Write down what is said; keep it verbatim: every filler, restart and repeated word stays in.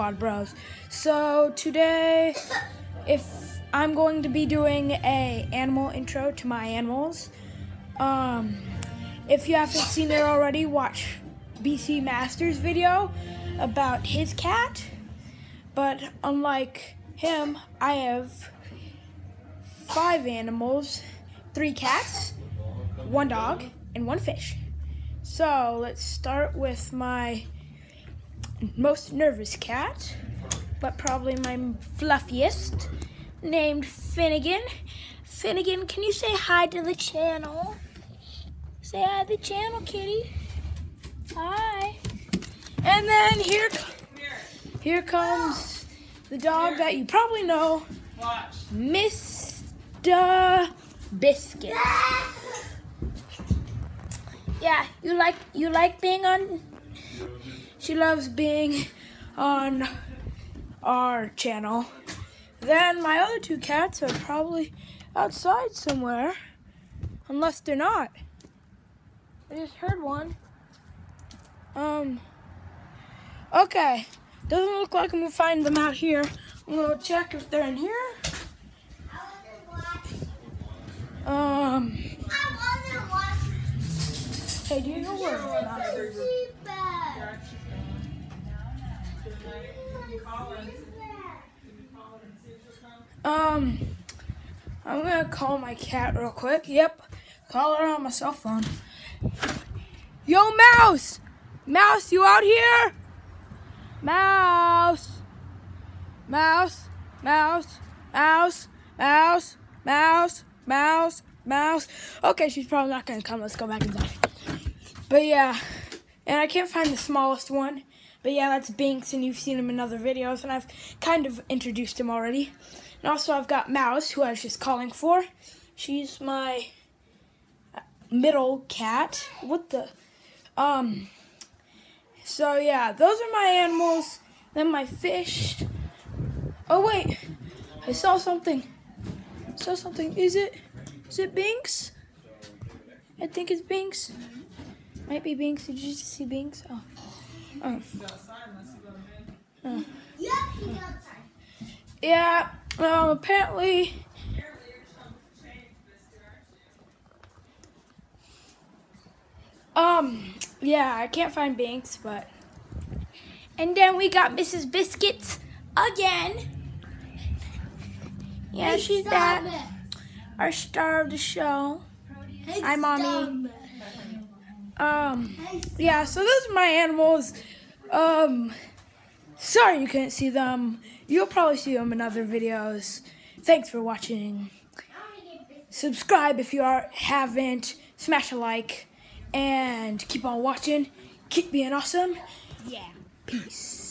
Squad Bros. So today, if I'm going to be doing a animal intro to my animals. Um, if you haven't seen it already, watch B C Master's video about his cat. But unlike him, I have five animals, three cats, one dog, and one fish. So let's start with my most nervous cat, but probably my fluffiest, named Finnegan. Finnegan, can you say hi to the channel? Say hi to the channel, kitty. Hi. And then here, here comes the dog that you probably know, Mister Biscuit. Yeah, you like you like being on. She loves being on our channel. Then my other two cats are probably outside somewhere, unless they're not. I just heard one. Um. Okay, doesn't look like I'm gonna find them out here. I'm gonna check if they're in here. Um. Hey, do you know where? Um, I'm gonna call my cat real quick. Yep, call her on my cell phone. Yo, Mouse! Mouse, you out here? Mouse! Mouse! Mouse! Mouse! Mouse! Mouse! Mouse! Mouse! Okay, she's probably not gonna come. Let's go back inside. But yeah, and I can't find the smallest one. But yeah, that's Binks, and you've seen him in other videos, and I've kind of introduced him already. And also I've got Mouse, who I was just calling for. She's my middle cat. What the? Um, so yeah, those are my animals. Then my fish. Oh wait, I saw something. I saw something. Is it, is it Binks? I think it's Binks. Might be Binks. Did you just see Binks? Oh. Oh. Uh. Yeah, um, apparently, um, yeah, I can't find Binks, but, and then we got Missus Biscuits again. Yeah, she's back, our star of the show. Hi, Mommy. Um, yeah, so those are my animals. Um, sorry you couldn't see them. You'll probably see them in other videos. Thanks for watching. Subscribe if you are, haven't. Smash a like. And keep on watching. Keep being awesome. Yeah. Peace.